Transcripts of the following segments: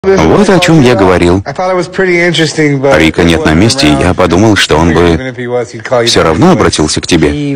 Вот о чем я говорил. Рика нет на месте, и я подумал, что он бы все равно обратился к тебе.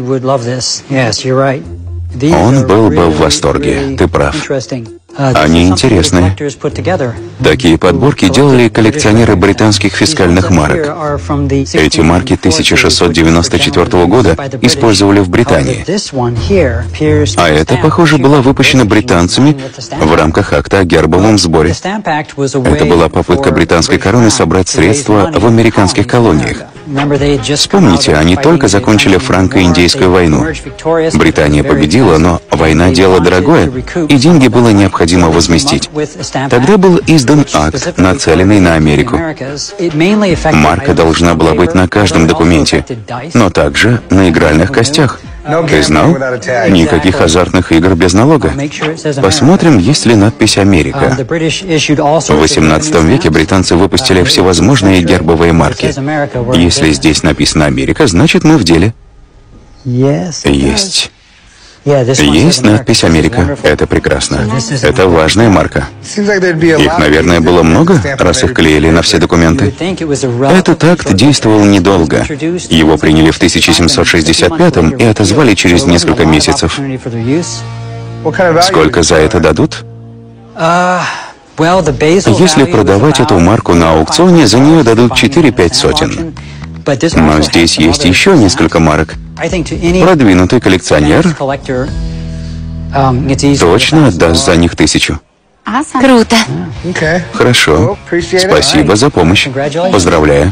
Он был бы в восторге, ты прав. Они интересные. Такие подборки делали коллекционеры британских фискальных марок. Эти марки 1694 года использовали в Британии. А это, похоже, была выпущена британцами в рамках акта о гербовом сборе. Это была попытка британской короны собрать средства в американских колониях. Вспомните, они только закончили франко-индейскую войну. Британия победила, но война — дело дорогое, и деньги было необходимо возместить. Тогда был издан акт, нацеленный на Америку. Марка должна была быть на каждом документе, но также на игральных костях. Ты знал? Никаких азартных игр без налога. Посмотрим, есть ли надпись «Америка». В XVIII веке британцы выпустили всевозможные гербовые марки. Если здесь написано «Америка», значит, мы в деле. Есть. Есть надпись «Америка». Это прекрасно. Это важная марка. Их, наверное, было много, раз их клеили на все документы. Этот акт действовал недолго. Его приняли в 1765-м и отозвали через несколько месяцев. Сколько за это дадут? Если продавать эту марку на аукционе, за нее дадут 4-5 сотен. Но здесь есть еще несколько марок. Продвинутый коллекционер точно отдаст за них 1000. Круто. Хорошо. Спасибо за помощь. Поздравляю.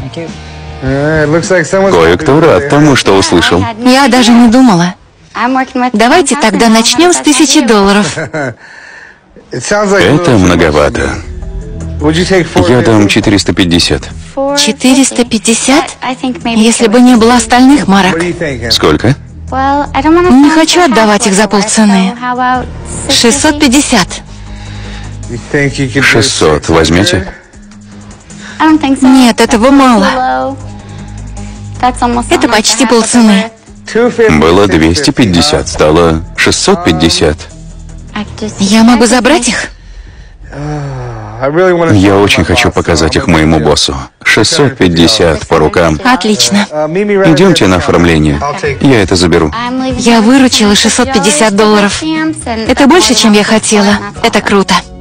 Кое-кто рад тому, что услышал. Я даже не думала. Давайте тогда начнем с $1000. Это многовато. Я дам 450. 450? Если бы не было остальных марок. Сколько? Не хочу отдавать их за полцены. 650. 600 возьмете? Нет, этого мало. Это почти полцены. Было 250, стало 650. Я могу забрать их? Я очень хочу показать их моему боссу. 650 по рукам. Отлично. Идемте на оформление. Я это заберу. Я выручила $650. Это больше, чем я хотела. Это круто.